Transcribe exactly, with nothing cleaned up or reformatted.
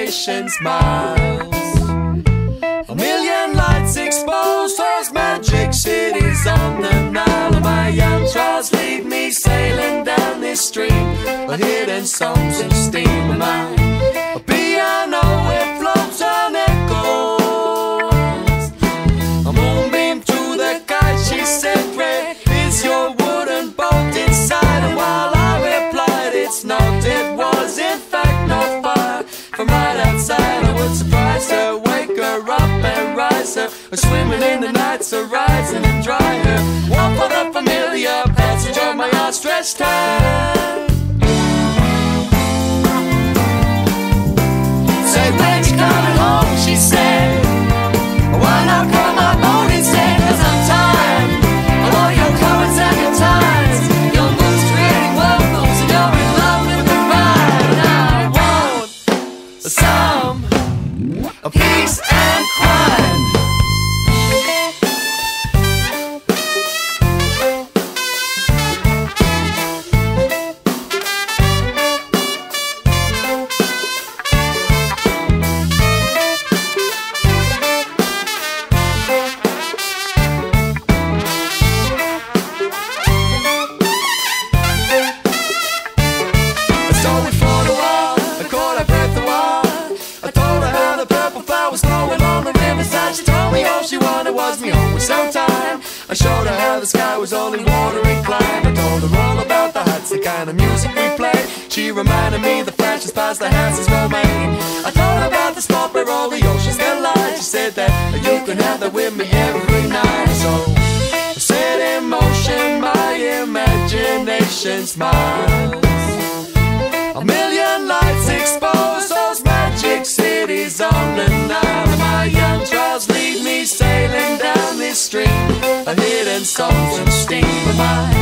imagination smiles. A million lights expose those magic cities on the Nile. My young trials lead me sailing down this stream of hidden songs and steam. My a piano, it floats on echoes. A moonbeam through the kite, she said, "Red is your wooden boat inside." And while I replied, "It's not," it was in fact not far from right outside. I would surprise her, wake her up and rise her. We're swimming in the nights, so rising and dry her. Walk for the familiar passage of my outstretched hand. Say, when you coming home, she said, why not call my boat instead? Cause I'm tired of all your comments and your times. Your moves creating world moves, and you're in love with the ride. And I want some peace and quiet. She wanted was me home with some time. I showed her how the sky was only water inclined. I told her all about the huts, the kind of music we played. She reminded me the flashes past the houses were made. I told her about the spot where all the oceans collide. She said that you can have that with me every night. So I set in motion my imagination smiles. A million lights expose those magic cities on the Nile. And my young trials lead me sailing down this stream of hidden songs and steam. My